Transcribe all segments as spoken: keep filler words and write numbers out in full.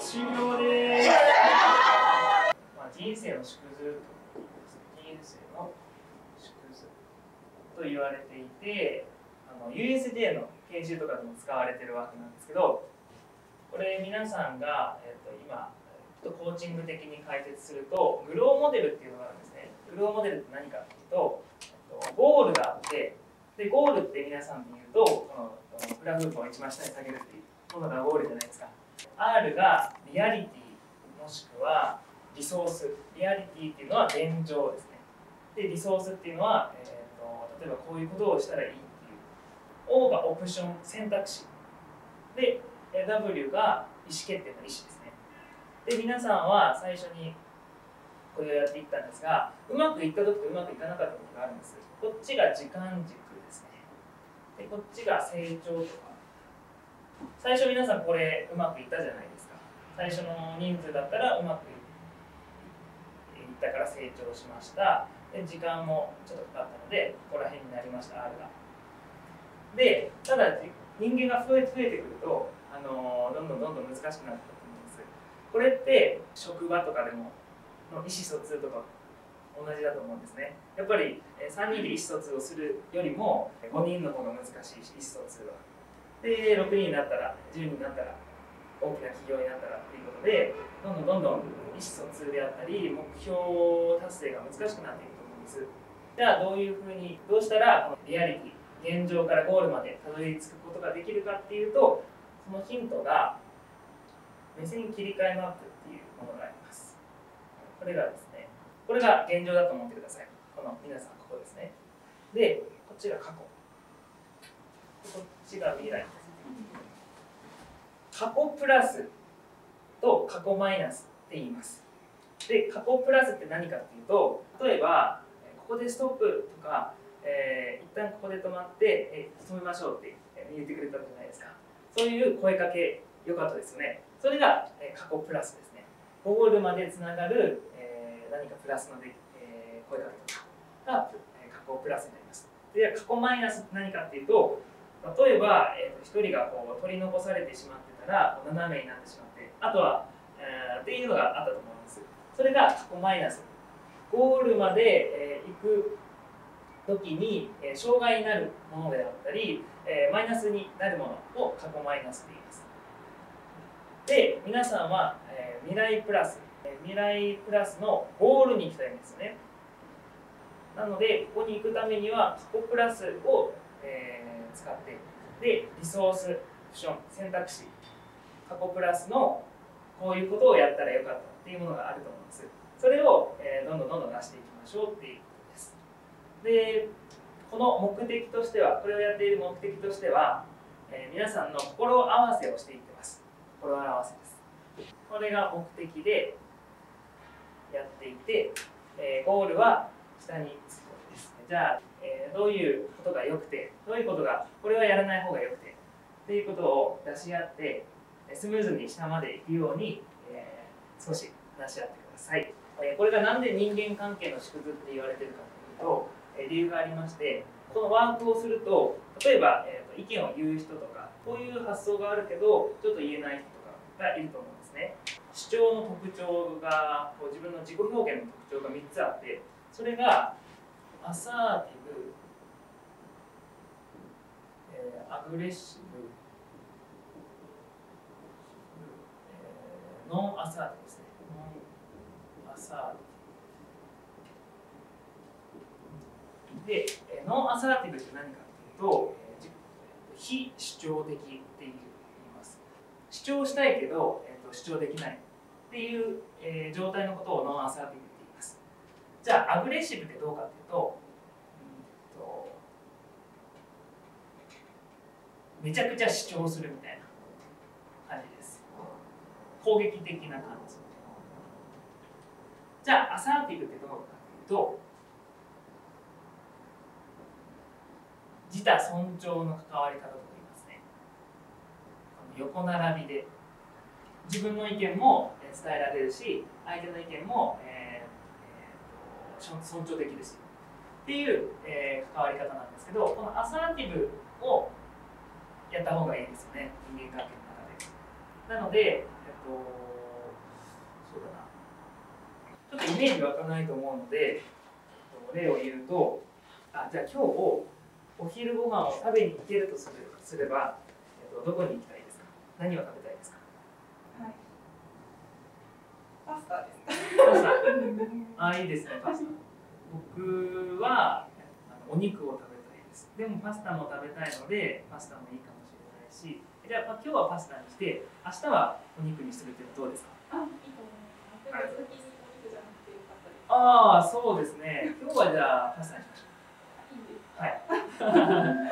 終了です。まあ、人生の縮図と人生の縮図と言われていて、あの ユーエスジェー の研修とかでも使われてるわけなんですけど、これ皆さんが、えっと、今ちょっとコーチング的に解説すると、グローモデルっていうのがあるんですね。グローモデルって何かっていうと、ゴールがあって、でゴールって皆さんで言うと、このフラフープを一番下に下げるっていうものがゴールじゃないですか。R がリアリティもしくはリソース。リアリティっていうのは現状ですね。でリソースっていうのは、えー、と例えばこういうことをしたらいいっていう。O がオプション、選択肢。で W が意思決定の意思ですね。で皆さんは最初にこれをやっていったんですが、うまくいった時とうまくいかなかった時があるんです。こっちが時間軸ですね。でこっちが成長とか。最初皆さんこれうまくいったじゃないですか。最初の人数だったらうまくいったから成長しました。で時間もちょっとかかったのでここら辺になりました R が。でただ人間が増え増えてくると、あのー、どんどんどんどん難しくなってくると思うんです。これって職場とかでもの意思疎通とか同じだと思うんですね。やっぱりさんにんで意思疎通をするよりもごにんの方が難しいし、意思疎通は。でろくにんになったらじゅうにんになったら大きな企業になったらということで、どんどんどんどん意思疎通であったり目標達成が難しくなっていくと思うんです。じゃあどういうふうにどうしたらこのリアリティ、現状からゴールまでたどり着くことができるかっていうと、そのヒントが目線切り替えマップっていうものがあります。これがですね、これが現状だと思ってください。この皆さんここですね。で、こっちが過去。こっちが未来です。過去プラスと過去マイナスって言います。で、過去プラスって何かっていうと、例えばここでストップとか、えー、一旦ここで止まって、えー、止めましょうって言ってくれたじゃないですか。そういう声かけ良かったですよね。それが、えー、過去プラスですね。ゴールまでつながる、えー、何かプラスので、えー、声かけとかが、えー、過去プラスになります。で、過去マイナスって何かっていうと、例えば、えー、とひとりがこう取り残されてしまってたら斜めになってしまって、あとは、えー、っていうのがあったと思います。それが過去マイナス。ゴールまで、えー、行く時に、えー、障害になるものであったり、えー、マイナスになるものを過去マイナスと言います。で、皆さんは、えー、未来プラス、えー、未来プラスのゴールに行きたいんですよね。なので、ここに行くためには過去プラスを、えー使って、でリソース、オプション、選択肢、過去プラスのこういうことをやったらよかったっていうものがあると思うんです。それを、えー、どんどんどんどん出していきましょうっていうことです。で、この目的としては、これをやっている目的としては、えー、皆さんの心合わせをしていってます。心合わせです。これが目的でやっていて、えー、ゴールは下につくことです。じゃあえー、どういうことが良くて、どういうことが、これはやらない方が良くてっていうことを出し合って、スムーズに下まで行くように、えー、少し話し合ってください。えー、これがなんで人間関係の縮図って言われてるかというと、えー、理由がありまして、このワークをすると、例えば、えー、と意見を言う人とか、こういう発想があるけど、ちょっと言えない人とかがいると思うんですね。主張の特徴が、こう自分の自己表現の特徴がみっつあって、それがアサーティブ、えー、アグレッシブ、えー、ノンアサーティブですね。ノンアサーティブ。で、えー、ノンアサーティブって何かっていうと、えー、非主張的って言います。主張したいけど、えー、と主張できないっていう、えー、状態のことをノンアサーティブって言います。じゃあ、アグレッシブってどうかっていうと、めちゃくちゃ主張するみたいな感じです。攻撃的な感じ。じゃあ、アサーティブってどうかというと、自他尊重の関わり方と言いますね。横並びで自分の意見も伝えられるし、相手の意見も、えー、尊重できるしっていう、えー、関わり方なんですけど、このアサーティブをやった方がいいですよね、人間関係の中で。なので、えっと、 イメージ湧かないと思うので例を言うと、あじゃあ今日お昼ご飯を食べに行けるとすれすれば、えっと、どこに行きたいですか？何を食べたいですか？ はい、パスタですか？ パスタあいいですね、パスタ。僕はあのお肉を食べたいです。でもパスタも食べたいのでパスタもいいかもしれないし、じゃあ今日はパスタにして明日はお肉にするっていうのはどうですか？ あ、いいと思います。でも先にお肉じゃなくてよかったです。 ああ、そうですね。今日はじゃあパスタにしましょう。 いいです。 はい。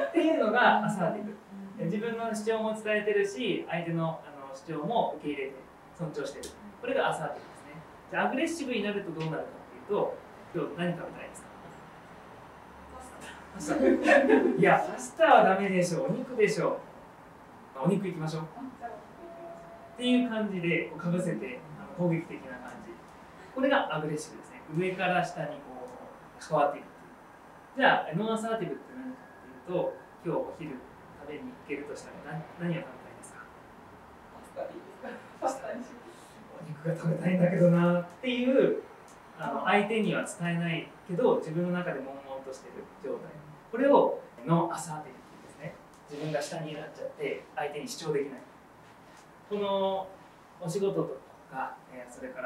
っていうのがアサーティブ。自分の主張も伝えてるし、相手のあの主張も受け入れて尊重してる。これがアサーティブですね。じゃあアグレッシブになるとどうなるかっていうと、今日何食べたいですか？パスタ。パスタ。いや、パスタはダメでしょう。お肉でしょう。お肉いきましょう。っていう感じでかぶせてあの攻撃的な感じ。これがアグレッシブですね。上から下にこう変わっていく。じゃあノンアサーティブって何かっていうと、今日お昼食べに行けるとしたら何何を食べたいですか？ パスタでいいですか？パスタにします。 お肉が食べたいんだけどなっていうあの相手には伝えないけど自分の中で悶々としている状態。これをノンアサーティブって言うんですね。自分が下になっちゃって相手に主張できない。このお仕事とか、えー、それから、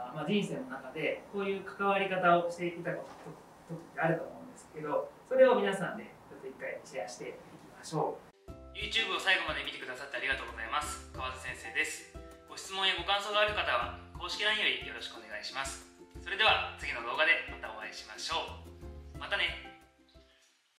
まあ、人生の中でこういう関わり方をしていたことってあると思うんですけど、それを皆さんでちょっと一回シェアしていきましょう。 YouTube を最後まで見てくださってありがとうございます。河津先生です。ご質問やご感想がある方は公式 ライン よりよろしくお願いします。それでは次の動画でまたお会いしましょう。またね。